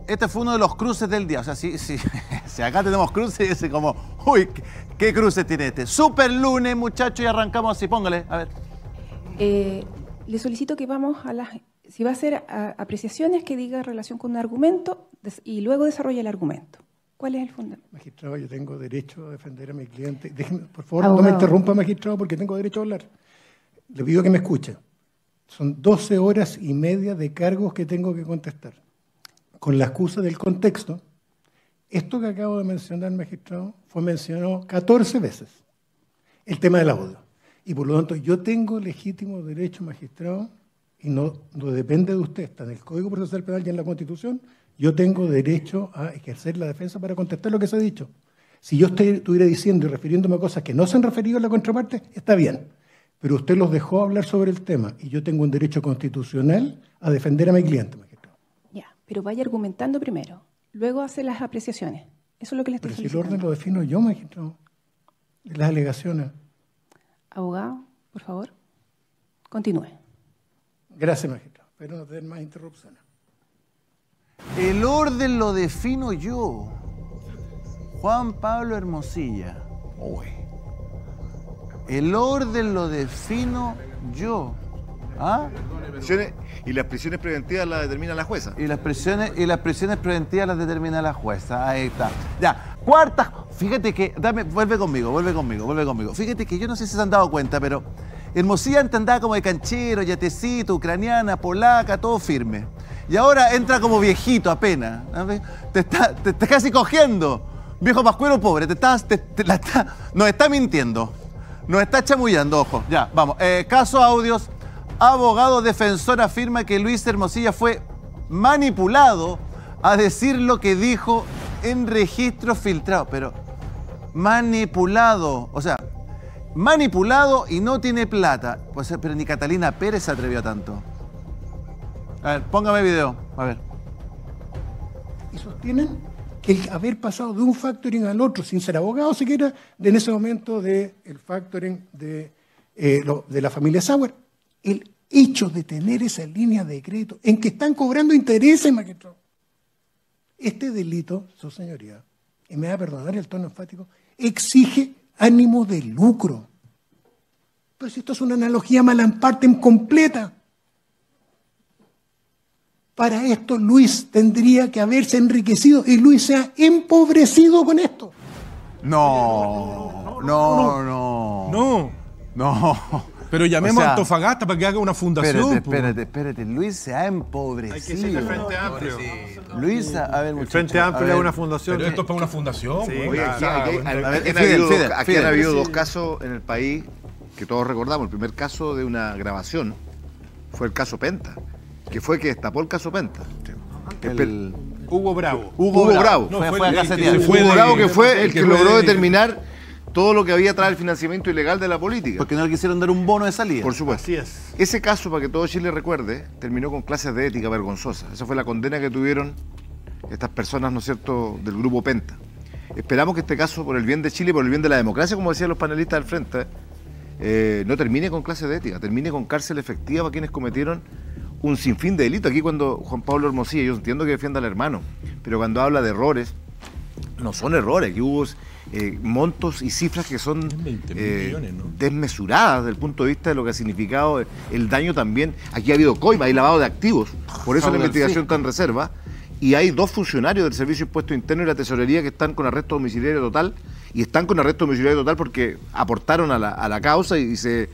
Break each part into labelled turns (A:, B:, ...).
A: este fue uno de los cruces del día. O sea, si acá tenemos cruces, es como, uy, ¿qué cruces tiene este? Super lunes, muchachos, y arrancamos así. Póngale, a ver.
B: Le solicito que vamos a las... Si va a hacer apreciaciones, que diga relación con un argumento y luego desarrolle el argumento. ¿Cuál es el fundamento?
C: Magistrado, yo tengo derecho a defender a mi cliente. Déjeme, por favor, no me interrumpa, magistrado, porque tengo derecho a hablar. Le pido que me escuche. Son 12 horas y media de cargos que tengo que contestar. Con la excusa del contexto, esto que acabo de mencionar, magistrado, fue mencionado 14 veces. El tema del audio. Y por lo tanto, yo tengo legítimo derecho, magistrado, y no depende de usted, está en el Código Procesal Penal y en la Constitución, yo tengo derecho a ejercer la defensa para contestar lo que se ha dicho. Si yo estuviera diciendo y refiriéndome a cosas que no se han referido a la contraparte, está bien. Pero usted los dejó hablar sobre el tema y yo tengo un derecho constitucional a defender a mi cliente, magistrado.
B: Ya, pero vaya argumentando primero, luego hace las apreciaciones. Eso es lo que le estoy solicitando.
C: Pero si el orden lo defino yo, magistrado, las alegaciones.
B: Abogado, por favor, continúe.
C: Gracias, magistrado. Espero no tener más interrupciones.
A: El orden lo defino yo. Juan Pablo Hermosilla. Uy. El orden lo defino yo. ¿Ah?
D: Y las prisiones preventivas las determina la jueza.
A: Y las prisiones preventivas las determina la jueza. Ahí está. Ya. Cuarta. Fíjate que. Vuelve conmigo. Fíjate que yo no sé si se han dado cuenta, pero Hermosilla antes andaba como de canchero, yatecito, ucraniana, polaca, todo firme. Y ahora entra como viejito apenas. Te está casi cogiendo. Viejo pascuero pobre. Nos está mintiendo. Nos está chamullando, ojo. Ya, vamos. Caso audios. Abogado defensor afirma que Luis Hermosilla fue manipulado a decir lo que dijo en registro filtrado. Pero manipulado. O sea, manipulado y no tiene plata. Pues, pero ni Catalina Pérez se atrevió a tanto. A ver, póngame video. A ver.
C: Y sostienen que el haber pasado de un factoring al otro, sin ser abogado siquiera, en ese momento del factoring de la familia Sauer, el hecho de tener esa línea de crédito en que están cobrando intereses, magistrado. Este delito, su señoría, y me va a perdonar el tono enfático, exige ánimo de lucro. Pero si esto es una analogía malamparte completa. Para esto Luis tendría que haberse enriquecido y Luis se ha empobrecido con esto.
A: No.
E: Pero llamemos
A: O sea,
E: a Antofagasta para que haga una fundación.
A: Espérate. Luis se ha empobrecido.
F: Hay que decirle Frente Amplio.
A: Luis, a ver, muchachos.
F: El Frente Amplio es una fundación.
E: Pero esto es para una fundación.
F: Sí,
D: Oye,
F: claro.
D: aquí han habido dos casos en el país que todos recordamos. El primer caso de una grabación fue el caso Penta, que fue que destapó el caso Penta.
F: Hugo Bravo.
D: Hugo Bravo.
A: No, fue a casetear.
D: Hugo Bravo, que fue el que logró determinar todo lo que había atrás del financiamiento ilegal de la política.
A: Porque no le quisieron dar un bono de salida.
D: Por supuesto.
F: Así es.
D: Ese caso, para que todo Chile recuerde, terminó con clases de ética vergonzosas. Esa fue la condena que tuvieron estas personas, ¿no es cierto?, del grupo Penta. Esperamos que este caso, por el bien de Chile, por el bien de la democracia, como decían los panelistas del frente, no termine con clases de ética, termine con cárcel efectiva para quienes cometieron un sinfín de delitos. Aquí cuando Juan Pablo Hermosilla, yo entiendo que defienda al hermano, pero cuando habla de errores, no son errores, aquí hubo montos y cifras que son
E: 20 millones, ¿no?
D: desmesuradas desde el punto de vista de lo que ha significado el daño también. Aquí ha habido coima, hay lavado de activos, por eso la investigación está en reserva, y hay 2 funcionarios del Servicio de Impuesto Interno y la Tesorería que están con arresto domiciliario total, y están con arresto domiciliario total porque aportaron a la causa y se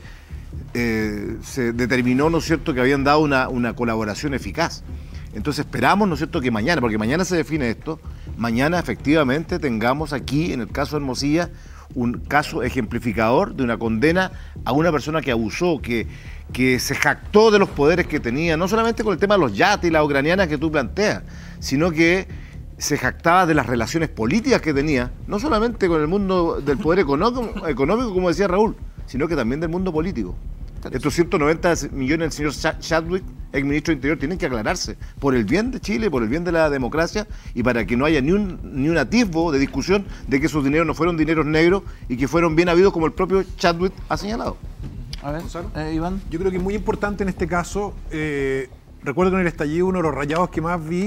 D: determinó, ¿no es cierto?, que habían dado una colaboración eficaz. Entonces esperamos, ¿no es cierto?, que mañana, porque mañana se define esto, mañana efectivamente tengamos aquí, en el caso de Hermosilla, un caso ejemplificador de una condena a una persona que abusó, que se jactó de los poderes que tenía, no solamente con el tema de los yates y las ucranianas que tú planteas, sino que se jactaba de las relaciones políticas que tenía, no solamente con el mundo del poder económico, como decía Raúl, sino que también del mundo político. Estos 190 millones del señor Chadwick, ex ministro de Interior, tienen que aclararse por el bien de Chile, por el bien de la democracia y para que no haya ni un atisbo de discusión de que esos dineros no fueron dineros negros y que fueron bien habidos, como el propio Chadwick ha señalado.
A: A ver, Iván.
F: Yo creo que es muy importante en este caso, recuerdo que en el estallido uno de los rayados que más vi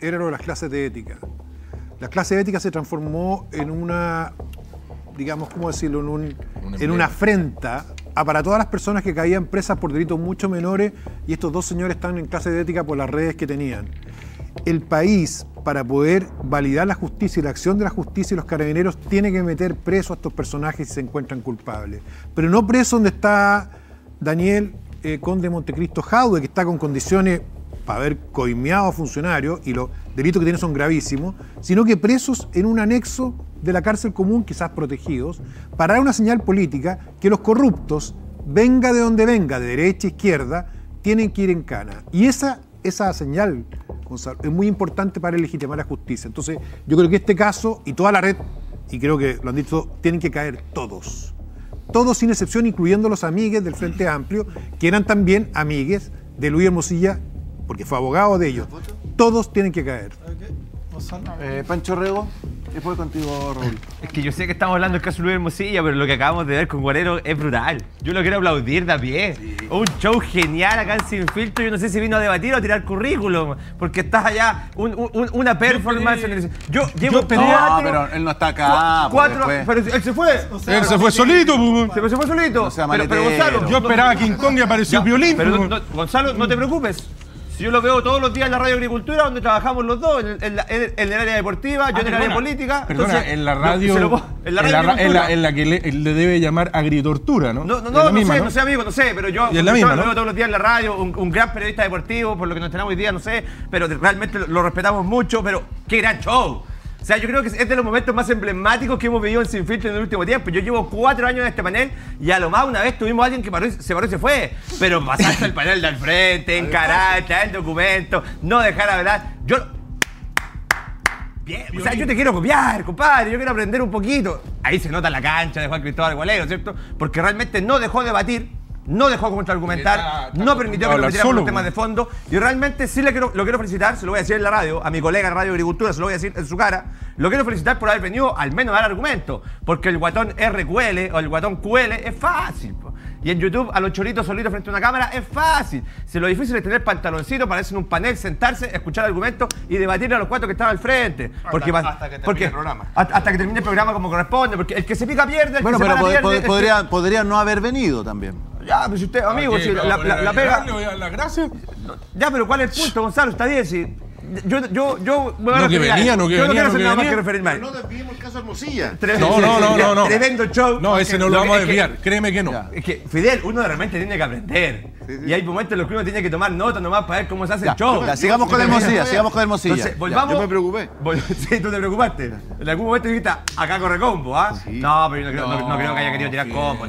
F: era lo de las clases de ética. La clase de ética se transformó en una, digamos, ¿cómo decirlo? En una afrenta para todas las personas que caían presas por delitos mucho menores, y estos dos señores están en clase de ética por las redes que tenían. El país, para poder validar la justicia y la acción de la justicia y los carabineros, tiene que meter presos a estos personajes si se encuentran culpables. Pero no preso donde está Daniel Conde Montecristo Jaude, que está con condiciones para haber coimeado a funcionarios, y los delitos que tiene son gravísimos, sino que presos en un anexo de la cárcel común, quizás protegidos, para dar una señal política que los corruptos, venga de donde venga, de derecha, izquierda, tienen que ir en cana. Y esa señal, Gonzalo, es muy importante para legitimar la justicia. Entonces, yo creo que este caso y toda la red, y creo que lo han dicho, tienen que caer todos. Todos sin excepción, incluyendo los amigues del Frente Amplio, que eran también amigues de Luis Hermosilla, porque fue abogado de ellos. Todos tienen que caer.
A: Pancho Rego, después contigo, Raúl.
G: Es que yo sé que estamos hablando del caso de Luis Hermosilla, pero lo que acabamos de ver con Guarero es brutal. Yo lo quiero aplaudir de a pie. Sí. Un show genial acá en Sin Filtro. Yo no sé si vino a debatir o a tirar currículum, porque estás allá, una performance. Yo llevo
A: no, pero él no está acá.
G: Pero él se fue.
E: O sea, él se fue solito.
G: Se fue solito.
A: No sea
G: pero Gonzalo,
E: yo esperaba a King Kong y apareció Violín.
G: Pero Gonzalo, no te preocupes. Si yo lo veo todos los días en la Radio Agricultura, donde trabajamos los dos, en el área deportiva, yo en el área política.
E: Perdona,
G: entonces,
E: en la radio. En la que le debe llamar agritortura, ¿no?
G: No sé, amigo, no sé, pero yo
E: lo veo
G: todos los días en la radio, un gran periodista deportivo, por lo que nos tenemos hoy día, no sé, pero realmente lo respetamos mucho, pero qué gran show. O sea, yo creo que es de los momentos más emblemáticos que hemos vivido en Sin Filtro en el último tiempo. Yo llevo 4 años en este panel y a lo más una vez tuvimos a alguien que se paró y se fue. Pero pasaste el panel de al frente, encarar, traer el documento, no dejar hablar. Bien, o sea, yo te quiero copiar, compadre, yo quiero aprender un poquito. Ahí se nota la cancha de Juan Cristóbal Gualero, ¿cierto? Porque realmente no dejó de debatir. No dejó contraargumentar, no permitió que nos metiéramos los temas de fondo, y realmente sí lo quiero felicitar, se lo voy a decir en la radio, a mi colega en Radio Agricultura, se lo voy a decir en su cara, lo quiero felicitar por haber venido al menos a dar argumentos, porque el guatón RQL o el guatón QL es fácil, y en YouTube a los choritos solitos frente a una cámara es fácil. Si lo difícil es tener pantaloncito, pararse en un panel, sentarse, escuchar argumentos y debatirle a los 4 que están al frente. Hasta que termine el programa. Hasta que termine el programa como corresponde, porque el que se pica pierde, el que se para pierde.
A: Podría no haber venido también.
G: Ya, pero si usted, amigo, si la pega.
E: ¿La gracia?
G: Ya, pero ¿cuál es el punto, Gonzalo? Está bien, si. Yo me voy a
E: no que venía, no que
G: yo
E: venía,
G: no quiero
E: no
G: hacer
E: que
G: nada más
E: venía.
G: que referirme a él.
D: No desviemos el caso Hermosilla.
E: No.
G: Tremendo show.
E: No, ese no lo vamos a desviar, créeme que no.
G: Ya. Es que, Fidel, uno realmente tiene que aprender. Sí. Y hay momentos en los que uno tiene que tomar notas nomás para ver cómo se hace el show.
A: Ya, sigamos con Hermosilla,
G: Entonces, volvamos.
D: Yo me preocupé.
G: Sí, tú te preocupaste. En algún momento dijiste, acá corre combo, ¿ah? Sí. No, pero yo no creo que haya querido tirar combo.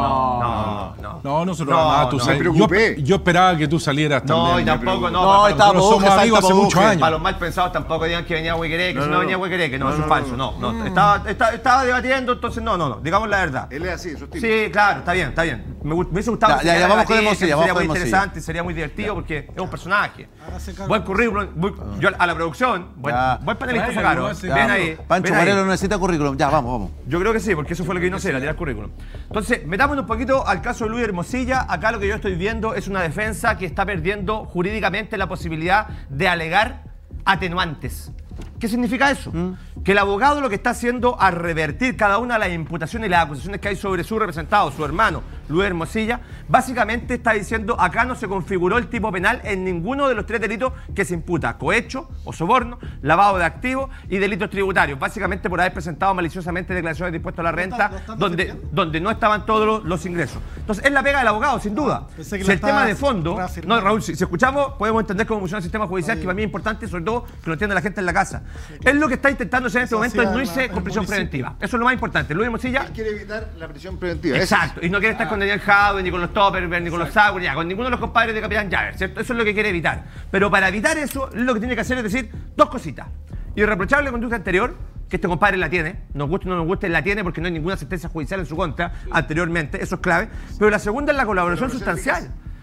E: No, nosotros nada, tú sabes. Yo esperaba que tú salieras también.
G: No, y tampoco,
E: no. Nosotros somos amigos hace muchos años.
G: Para los mal pensados tampoco digan que venía Huequereque, si no venía Huequereque, no, eso es falso, no. Estaba debatiendo, entonces no, digamos la verdad.
D: Él es así, eso es típico.
G: Sí, claro, está bien. Me hubiese gustado.
A: Ya, vamos con Hermosilla,
G: sería muy interesante, sería muy divertido porque es un personaje. Buen currículum, yo a la producción, buen panelista sacaron. Ven ahí.
A: Pancho Guarero no necesita currículum, ya, vamos.
G: Yo creo que sí, porque eso fue lo que vino a hacer, a tirar currículum. Entonces, metámonos un poquito al caso de Luis Hermosilla. Acá lo que yo estoy viendo es una defensa que está perdiendo jurídicamente la posibilidad de alegar atenuantes. ¿Qué significa eso? Que el abogado lo que está haciendo al revertir cada una de las imputaciones y las acusaciones que hay sobre su representado, su hermano, Luis Hermosilla, básicamente está diciendo acá no se configuró el tipo penal en ninguno de los 3 delitos que se imputa: cohecho o soborno, lavado de activos y delitos tributarios, básicamente por haber presentado maliciosamente declaraciones de impuesto a la renta donde no estaban todos los ingresos. Entonces es la pega del abogado, sin duda. Si el tema de fondo, no, Raúl, si escuchamos podemos entender cómo funciona el sistema judicial, que para mí es importante, sobre todo que lo entienda la gente en la casa. Es lo que está intentando hacer en este momento es no irse con prisión preventiva. Eso es lo más importante. Luis Hermosilla
D: quiere evitar la prisión preventiva.
G: Exacto. Y no quiere estar con Daniel Jadwe, ni con los Topperberg, ni con los Sauer, ya, con ninguno de los compadres de Capitán Javer, ¿cierto? Eso es lo que quiere evitar. Pero para evitar eso, lo que tiene que hacer es decir 2 cositas. Irreprochable conducta anterior, que este compadre la tiene, nos guste o no nos guste, la tiene porque no hay ninguna sentencia judicial en su contra anteriormente, eso es clave. Pero la segunda es la colaboración sustancial.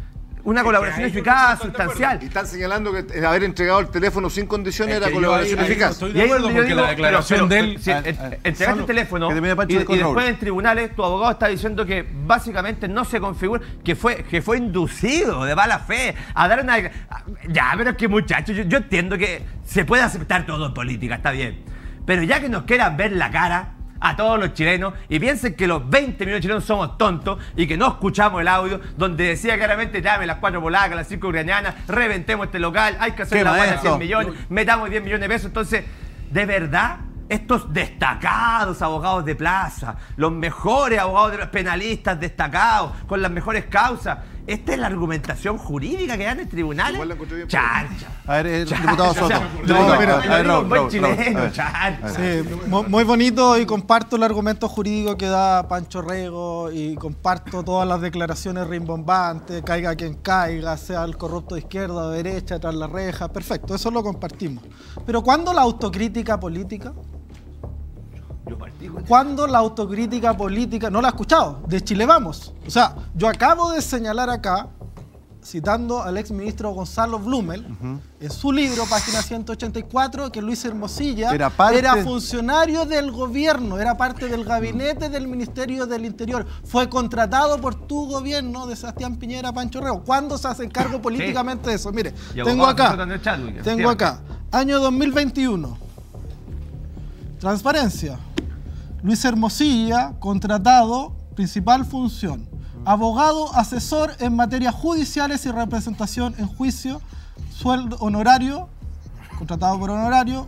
G: una colaboración eficaz, sustancial.
D: Y están señalando que haber entregado el teléfono sin condiciones era colaboración eficaz.
E: Estoy de acuerdo porque la declaración de él...
G: Entregaste el teléfono y después en tribunales tu abogado está diciendo que básicamente no se configura, que fue inducido de mala fe a dar una... Ya, pero es que muchachos, yo entiendo que se puede aceptar todo en política, está bien. Pero ya que nos quieran ver la cara a todos los chilenos y piensen que los 20 millones de chilenos somos tontos y que no escuchamos el audio donde decía claramente dame las 4 polacas, las 5 ucranianas, reventemos este local, hay que hacer la buena 100 millones, metamos 10 millones de pesos. Entonces, de verdad, estos destacados abogados de plaza, los mejores abogados penalistas destacados, con las mejores causas, ¿esta es la argumentación jurídica que dan en tribunales? Chancha.
A: A ver, diputado Soto.
H: Muy bonito y comparto el argumento jurídico que da Pancho Rego y comparto todas las declaraciones rimbombantes, caiga quien caiga, sea el corrupto de izquierda o de derecha, tras la reja, perfecto, eso lo compartimos. Pero ¿cuándo la autocrítica política? ¿Cuándo la autocrítica política? No la he escuchado, de Chile Vamos. O sea, yo acabo de señalar acá, citando al exministro Gonzalo Blumel, en su libro, página 184, que Luis Hermosilla era funcionario del gobierno, era parte del gabinete del Ministerio del Interior, fue contratado por tu gobierno de Sebastián Piñera, Pancho Rego. ¿Cuándo se hace cargo políticamente de eso? Mire, tengo acá, año 2021, transparencia. Luis Hermosilla, contratado, principal función, abogado asesor en materias judiciales y representación en juicio, sueldo honorario, contratado por honorario,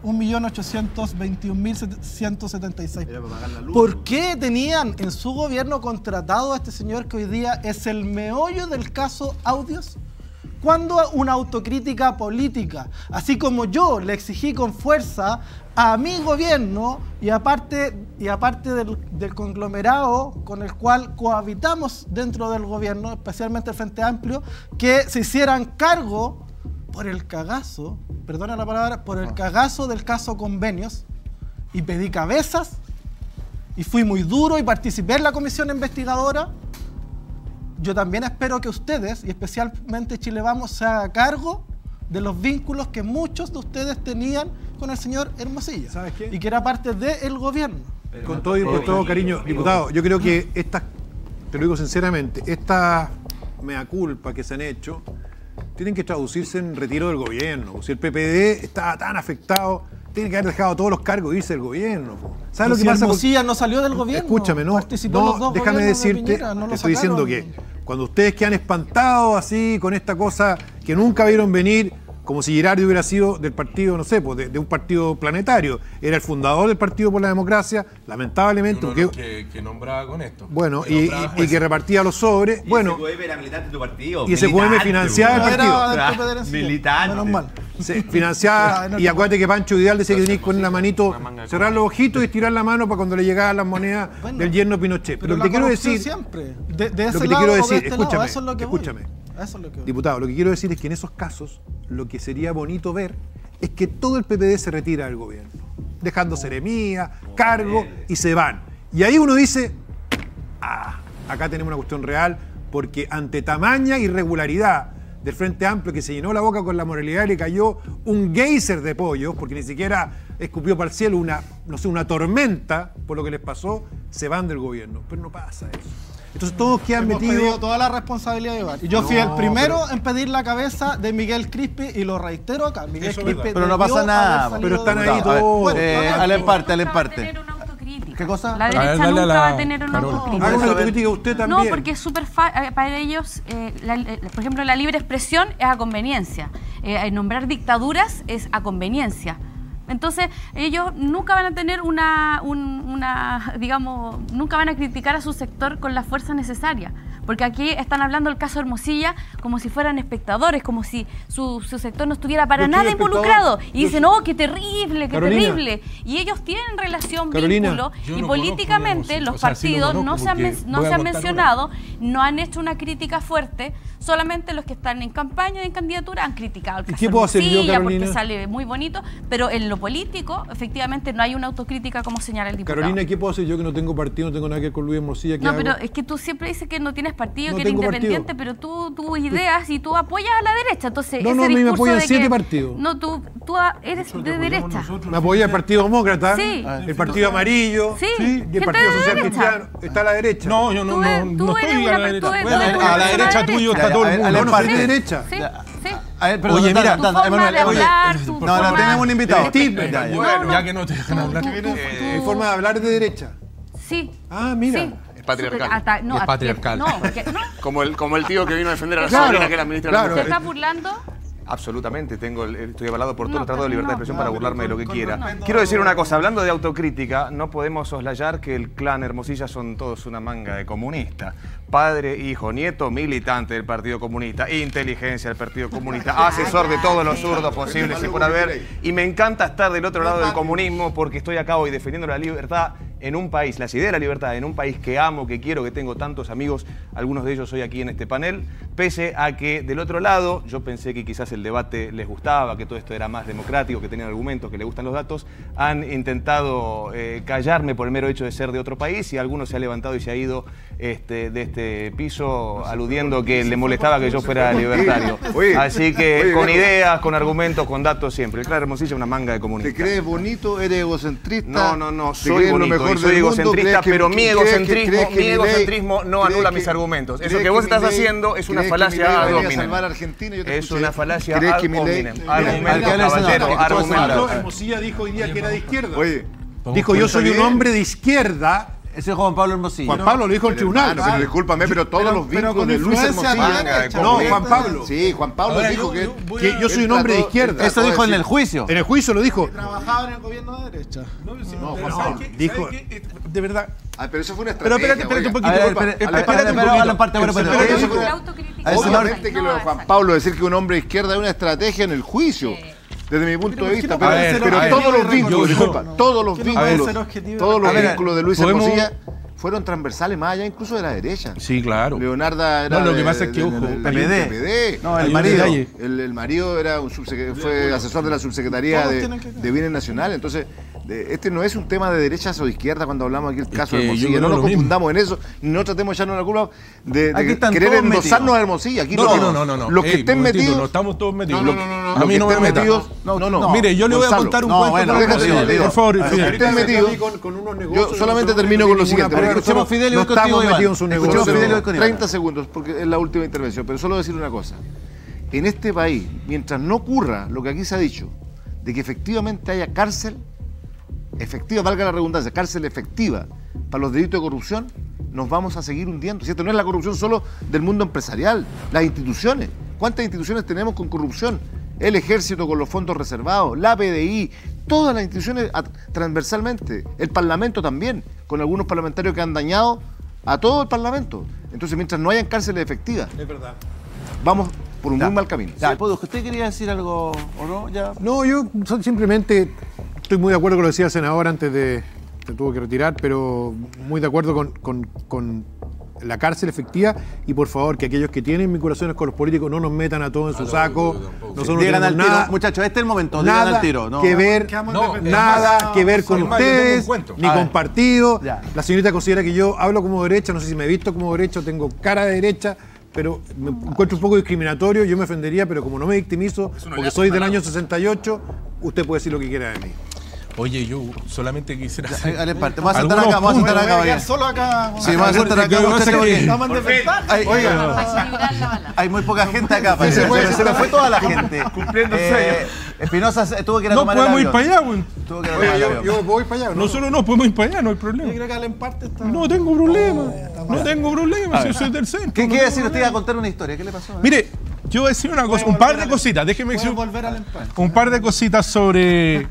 H: 1.821.176. ¿Por qué tenían en su gobierno contratado a este señor que hoy día es el meollo del caso Audios? ¿Cuándo una autocrítica política? Así como yo le exigí con fuerza a mi gobierno y aparte del conglomerado con el cual cohabitamos dentro del gobierno, especialmente el Frente Amplio, que se hicieran cargo por el cagazo, perdona la palabra, por el cagazo del caso Convenios, y pedí cabezas y fui muy duro y participé en la comisión investigadora. Yo también espero que ustedes, y especialmente Chile Vamos, se haga cargo de los vínculos que muchos de ustedes tenían con el señor Hermosilla. ¿Sabes qué? Y que era parte del gobierno.
F: Con todo cariño, diputado, yo creo que te lo digo sinceramente, esta mea culpa que se han hecho, tienen que traducirse en retiro del gobierno. Si el PPD está tan afectado, tiene que haber dejado todos los cargos y irse del gobierno. ¿Sabes lo que pasa?
H: Hermosilla no salió del gobierno.
F: Escúchame, déjame decirte, te estoy diciendo que cuando ustedes quedan espantados así con esta cosa que nunca vieron venir, como si Girardi hubiera sido del partido, no sé, pues de un partido planetario. Era el fundador del Partido por la Democracia, lamentablemente.
E: Que nombraba con esto.
F: Bueno, y que repartía los sobres. Y bueno,
G: ese era militante de tu partido.
F: Y ese PM financiaba el partido.
G: Militante.
H: Menos mal.
F: Financiaba, y acuérdate que Pancho Vidal decía que tenías con la manito, cerrar los ojitos y estirar la mano para cuando le llegaban las monedas del yerno Pinochet. Pero lo que te quiero decir,
H: siempre.
F: lo que te quiero decir, escúchame,
H: Eso es lo que
F: diputado, lo que quiero decir es que en esos casos lo que sería bonito ver es que todo el PPD se retira del gobierno, dejando seremía, cargo y se van. Y ahí uno dice, acá tenemos una cuestión real, porque ante tamaña irregularidad del Frente Amplio, que se llenó la boca con la moralidad y le cayó un geyser de pollos, porque ni siquiera escupió para el cielo una tormenta por lo que les pasó, se van del gobierno. Pero no pasa eso. Entonces todos quedan metidos.
H: Toda la responsabilidad de Iván. Y yo fui el primero en pedir la cabeza de Miguel Crispi y lo reitero acá. Miguel Crispi,
A: pero no pasa nada.
F: Pero están ahí todos.
A: Al parte. ¿Qué cosa?
I: La derecha nunca va a tener una autocrítica.
F: Haga una autocrítica usted también.
I: No, porque es súper fácil. Para ellos, por ejemplo, la libre expresión es a conveniencia. Nombrar dictaduras es a conveniencia. Entonces, ellos nunca van a tener digamos, nunca van a criticar a su sector con la fuerza necesaria. Porque aquí están hablando del caso Hermosilla como si fueran espectadores, como si su sector no estuviera para nada involucrado. Y dicen, oh, qué terrible, qué terrible. Y ellos tienen relación, vínculo, y políticamente los partidos no se han mencionado, no han hecho una crítica fuerte, solamente los que están en campaña y en candidatura han criticado el caso
F: ¿Qué puedo hacer yo, Carolina?
I: Porque sale muy bonito, pero en lo político, efectivamente, no hay una autocrítica como señala el diputado.
F: Carolina, ¿qué puedo hacer yo que no tengo partido, no tengo nada que ver con Luis Hermosilla?
I: No, pero es que tú siempre dices que no tienes partido,
F: No
I: que eres
F: tengo
I: independiente,
F: partido.
I: pero tus ideas y tú apoyas a la derecha. Entonces,
F: No,
I: ese
F: a mí me
I: discurso
F: apoyan
I: de
F: 7
I: que-
F: partidos.
I: No, tú eres de derecha.
F: Me apoya el Partido Demócrata,
I: Sí.
F: el Partido Amarillo,
I: Sí,
F: y el
I: gente
F: Partido
I: de
F: Social
I: derecha.
F: Cristiano. Está a la derecha.
E: No, yo no
I: Tú eres
E: estoy
I: una
E: a la derecha.
I: tú eres
E: Bueno,
I: una
E: a la
I: persona
E: derecha
I: de
E: tuyo
I: derecha.
E: está todo el
A: Ya,
E: mundo.
F: No, no soy de
A: parte.
F: derecha.
I: Sí, sí.
A: A ver, pero
E: Oye,
A: no,
E: mira,
I: Tu forma de hablar, tu
A: no,
I: forma-
A: tenemos un invitado.
F: Vestirme.
A: Ya, ya.
I: No,
E: Ya que no te dejan hablar.
F: Mi forma de hablar es de derecha.
I: Sí.
F: Ah, mira.
I: Sí.
J: Es patriarcal.
I: No,
E: Es patriarcal.
I: No, porque no.
J: Como el tío que vino a defender a la
F: Claro,
J: sobrina que era ministra
F: claro.
J: de
I: ¿Te
J: la
I: estás
J: Mujer.
I: burlando?
J: Absolutamente, estoy avalado por todos
I: No,
J: los tratados de libertad de
I: no.
J: expresión para burlarme de lo que quiera.
I: no.
J: Quiero decir una cosa, hablando de autocrítica, no podemos soslayar que el clan Hermosilla son todos una manga de comunistas. Padre, hijo, nieto, militante del Partido Comunista, inteligencia del Partido Comunista, asesor de todos los zurdos posibles y por haber. Y me encanta estar del otro lado del comunismo porque estoy acá hoy defendiendo la libertad en un país, las ideas de la libertad en un país que amo, que quiero, que tengo tantos amigos, algunos de ellos hoy aquí en este panel, pese a que del otro lado yo pensé que quizás el debate les gustaba, que todo esto era más democrático, que tenían argumentos, que les gustan los datos, han intentado callarme por el mero hecho de ser de otro país y algunos se ha levantado y se ha ido de este piso aludiendo que le molestaba que yo fuera libertario. Así que con ideas, con argumentos, con datos siempre. El clan Hermosilla es una manga de comunistas.
A: ¿Te crees bonito? ¿Eres egocentrista?
J: No,
A: ¿Te
J: soy
A: crees lo
J: bonito
A: mejor
J: y soy
A: del mundo?
J: egocentrista,
A: ¿Crees que-
J: pero mi
A: crees que mi
J: egocentrismo no
A: ¿crees
J: anula
A: que-
J: mis argumentos. Eso
A: ¿crees
J: que vos estás
A: Milei-
J: haciendo es una
A: ¿crees que Milei
J: falacia
A: va a
J: ad
A: venir a
J: hominem.
A: salvar a Argentina? Yo te
J: Es
A: escuché.
J: una falacia
A: ¿Crees
J: ad
A: que Milei-
J: hominem.
A: Mira,
J: Argumento,
A: alcalde,
J: caballero,
A: senador,
J: argumento.
F: Hermosilla dijo hoy día que era de izquierda.
A: Oye,
F: Dijo, yo soy un hombre de izquierda.
A: ese es Juan Pablo Hermosilla.
F: Juan Pablo lo dijo en el tribunal.
A: Hermano, pero discúlpame, pero todos los
H: pero
A: vínculos
H: con
A: de Luis
H: influencia
A: Hermosilla.
H: de derecha.
F: No, Juan Pablo.
A: Sí, Juan Pablo
E: Ahora,
A: dijo
F: Que yo soy un hombre de izquierda.
A: Eso dijo en el juicio.
F: En el juicio lo dijo.
H: Trabajaba en el gobierno de derecha.
F: Dijo.
E: De verdad.
A: Ah, pero eso fue una
E: Pero
A: estrategia.
E: espérate un poquito.
A: A ver,
E: Espérate un
A: espérate,
E: poquito.
A: Alan, parte,
E: Espérate,
A: eso fue-
I: La autocrítica.
A: A ver, señor,
I: No,
A: que
I: no,
A: lo de Juan Pablo decir que un hombre de izquierda es una estrategia en el juicio. Desde mi punto de vista,
E: A ver,
A: pero
E: a ver.
A: todos los vínculos,
E: Yo-
A: disculpa, todos los
H: que no puede
A: vínculos,
H: ser objetivo.
A: todos los
E: A ver,
A: vínculos de Luis
E: podemos-
A: Hermosilla fueron transversales más allá incluso de la derecha.
E: Sí, claro.
A: Leonarda era
E: No, lo que pasa es que, ojo,
A: del
E: PPD.
A: PPD.
E: No,
A: el
E: el
A: marido.
E: detalle.
A: El marido era fue asesor de la subsecretaría
H: Todos
A: de
H: tienen que-
A: Bienes Nacionales. Entonces, este no es un tema de derechas o de izquierda cuando hablamos aquí del caso
E: que
A: de
E: yo
A: Hermosilla.
E: creo
A: No nos
E: lo mismo.
A: confundamos en eso, no tratemos de echarnos la culpa de
K: Aquí están
A: querer
K: todos
A: endosarnos
K: metidos.
A: a Hermosilla. Aquí
E: No.
A: Los que
E: Ey,
A: estén
E: momentito,
A: metidos.
E: no estamos todos metidos.
A: No,
E: A mí no me metas.
A: No.
E: Mire, yo le voy a
A: Gonzalo.
E: contar un
A: No,
E: cuento
A: bueno,
E: por
A: déjate,
E: Hermosilla.
A: digo.
E: Por favor,
A: Los que
E: Fidel.
A: estén metidos. Yo solamente termino con lo siguiente. porque
K: Escuchemos Fidel y
F: no
K: voy contigo,
F: estamos
K: Iván.
F: metidos en su negocio.
K: Escuchemos Fidel y voy con Iván.
A: 30 segundos, porque es la última intervención, pero solo decir una cosa. En este país, mientras no ocurra lo que aquí se ha dicho, de que efectivamente haya cárcel, efectiva, valga la redundancia, cárcel efectiva para los delitos de corrupción, nos vamos a seguir hundiendo. Si esto no es la corrupción solo del mundo empresarial, las instituciones. ¿Cuántas instituciones tenemos con corrupción? El Ejército con los fondos reservados, la PDI, todas las instituciones transversalmente, el Parlamento también, con algunos parlamentarios que han dañado a todo el Parlamento. Entonces, mientras no hayan cárceles efectivas,
F: Es verdad.
A: vamos por un muy mal camino.
K: Ya, ¿usted quería decir algo o no? Ya.
F: No, yo simplemente estoy muy de acuerdo con lo que decía el senador antes de... Se tuvo que retirar, pero muy de acuerdo con la cárcel efectiva y por favor que aquellos que tienen vinculaciones con los políticos no nos metan a todos en su saco. Nosotros no
K: Digan al
F: tenemos
K: tiro,
F: nada,
K: muchachos, este es el momento, digan
F: nada
K: al tiro. No.
F: que ver, nada que ver con
E: es más, yo tengo un
F: ustedes,
E: cuento.
F: ni
K: A
F: con
K: ver.
F: partidos.
K: Ya.
F: La señorita considera que yo hablo como derecha, no sé si me he visto como derecha, tengo cara de derecha, pero me encuentro un poco discriminatorio, yo me ofendería, pero como no me victimizo, porque soy del año 68, usted puede decir lo que quiera de mí.
E: Oye, yo solamente quisiera hacer
K: Dale, parte. Vamos a sentar
E: algunos
K: acá, vamos a sentar
E: puntos.
K: acá.
H: Voy a quedar
K: Vaya.
H: solo acá.
K: Sí, vamos a sentar acá.
E: Lo que
K: usted
E: pasa es
K: porque-
E: que-
H: Estamos en desventaja.
K: Hay-
I: Para equilibrar la balanza.
K: Hay muy poca gente acá, parece. Se me fue toda la gente.
G: Cumpliendo
K: Espinosa tuvo que ir a
E: No
K: tomar
E: podemos
K: el
E: ir
K: avión.
E: para allá, güey.
K: Tuvo que ir a tomar el avión.
F: Yo voy para allá, ¿no?
E: Nosotros no podemos ir para allá, no hay problema.
H: Yo creo que al empate está.
E: No tengo problema. No tengo problema, si yo soy del centro.
K: ¿Qué
E: no
K: quiere
E: tengo
K: decir? Usted
E: problema.
K: iba a contar una historia. ¿Qué le pasó?
E: Mire, yo voy a decir una cosa, un par de cositas. Déjeme decir
H: Puede volver al empate.
E: un par de cositas sobre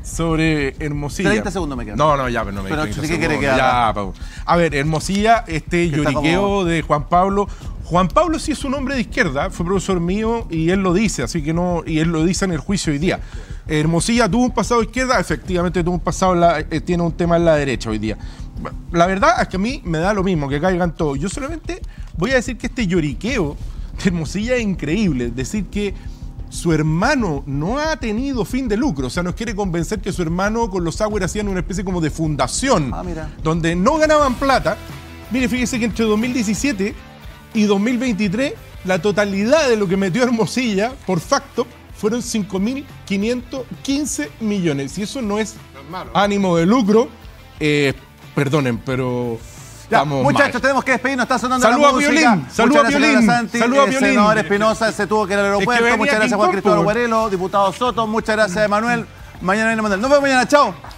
E: Hermosilla.
K: 30 segundos me quedan.
E: No, ya, pero no me
K: Pero,
E: 30
K: ¿de qué quiere
E: segundos.
K: que haga?
E: Ya, Pau. A ver, Hermosilla,
K: está
E: lloriqueo
K: como-
E: de Juan Pablo. Juan Pablo sí es un hombre de izquierda, fue profesor mío y él lo dice, así que no, y él lo dice en el juicio hoy día. Hermosilla tuvo un pasado de izquierda, efectivamente tuvo un pasado, tiene un tema en la derecha hoy día. La verdad es que a mí me da lo mismo, que caigan todos. Yo solamente voy a decir que este lloriqueo de Hermosilla es increíble, es decir que su hermano no ha tenido fin de lucro, o sea, nos quiere convencer que su hermano con los Sauer hacían una especie como de fundación,
K: Ah, mira.
E: donde no ganaban plata. Mire, fíjese que entre 2017 y 2023, la totalidad de lo que metió Hermosilla por facto fueron 5.515 millones. Y eso no es ánimo de lucro, perdonen, pero estamos
A: muchachos,
E: mal.
A: tenemos que despedirnos. Está sonando
E: Saluda
A: la música.
E: Saluda a Piolín.
A: Saluda a Piolín. Senador Espinosa se tuvo que ir al aeropuerto.
E: venía
A: Muchas gracias,
E: King
A: Juan
E: Kong,
A: Cristóbal
E: po.
A: Guarelo. Diputado Soto. Muchas gracias, Emanuel. Mañana viene Manuel. Nos vemos mañana. Chao.